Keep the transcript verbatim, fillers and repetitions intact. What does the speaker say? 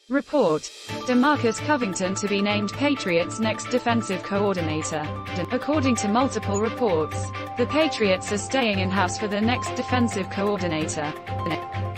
Report. DeMarcus Covington to be named Patriots' next defensive coordinator. According to multiple reports, the Patriots are staying in-house for the next defensive coordinator.